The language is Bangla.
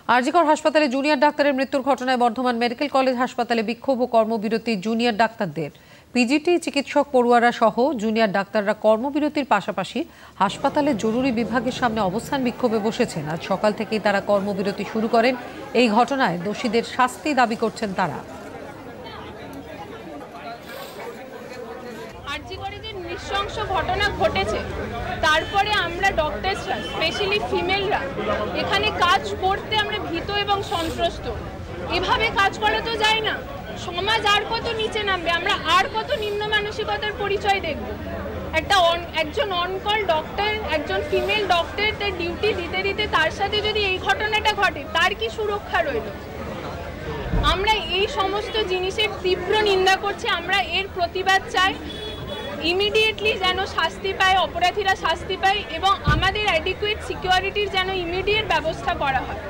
আরজিকর হাসপাতালে জুনিয়র ডাক্তারের মৃত্যুর ঘটনায় বর্ধমান মেডিকেল কলেজ হাসপাতালে বিক্ষোভ ও কর্মবিরতি জুনিয়র ডাক্তারদের। পিজিটি চিকিৎসক পড়ুয়ারা সহ জুনিয়র ডাক্তাররা কর্মবিরতির পাশাপাশি হাসপাতালের জরুরি বিভাগের সামনে অবস্থান বিক্ষোভে বসেছেন। আজ সকাল থেকেই তারা কর্মবিরতি শুরু করেন। এই ঘটনায় দোষীদের শাস্তি দাবি করছেন তারা। আরজিকরে যে নৃশংস ঘটনা ঘটেছে, তারপরে আমরা ডক্টরসরা, স্পেশালি ফিমেলরা এখানে কাজ করতে আমরা ভীত এবং সন্ত্রস্ত। এভাবে কাজ করা তো যায় না। সমাজ আর কত নিচে নামবে, আমরা আর কত নিম্ন মানসিকতার পরিচয় দেখব। একজন অনকল ডক্টর, একজন ফিমেল ডক্টর তার ডিউটি দিতে দিতে তার সাথে যদি এই ঘটনাটা ঘটে, তার কি সুরক্ষা রইল? আমরা এই সমস্ত জিনিসের তীব্র নিন্দা করছি। আমরা এর প্রতিবাদ চাই। ইমিডিয়েটলি যেন শাস্তি পায়, অপরাধীরা শাস্তি পায় এবং আমাদের অ্যাডিকুয়েট সিকিউরিটির যেন ইমিডিয়েট ব্যবস্থা করা হয়।